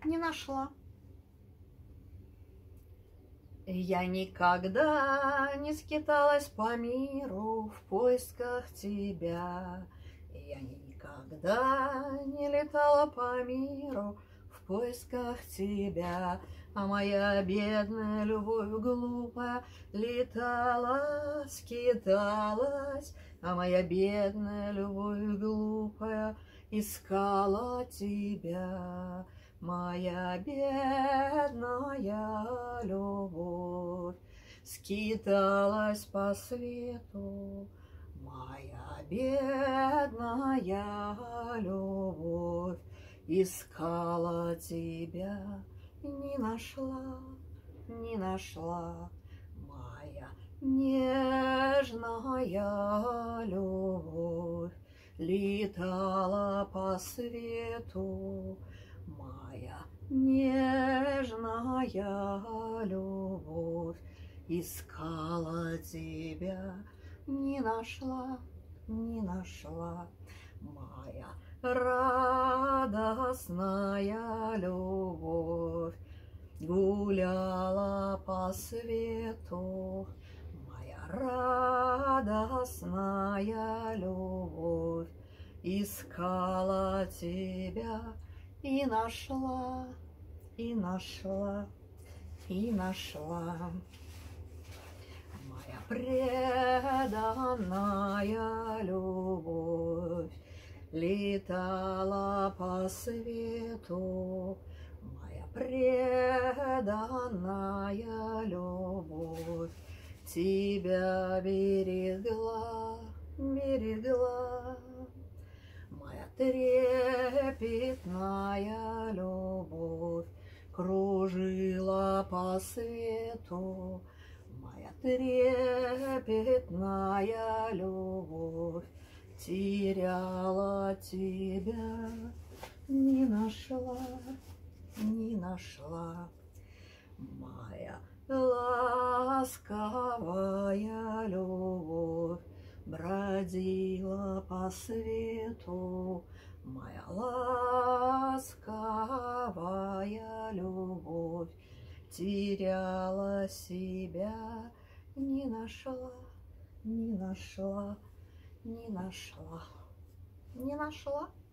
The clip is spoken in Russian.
не нашла. Я никогда не скиталась по миру в поисках тебя. Я никогда не летала по миру в поисках тебя. А моя бедная любовь глупая летала, скиталась. А моя бедная любовь глупая искала тебя. Моя бедная любовь скиталась по свету. Моя бедная любовь искала тебя, не нашла, не нашла. Моя нежная любовь летала по свету. Моя нежная любовь искала тебя, не нашла, не нашла. Моя радостная любовь гуляла по свету. Моя радостная любовь искала тебя, и нашла, и нашла, и нашла. Моя преданная любовь летала по свету. Моя преданная любовь тебя берегла, берегла. Моя трепетная любовь кружила по свету. Моя трепетная любовь теряла тебя, не нашла, не нашла. Моя ласковая любовь бродила по свету. Моя ласковая любовь теряла себя, не нашла, не нашла, не нашла, не нашла.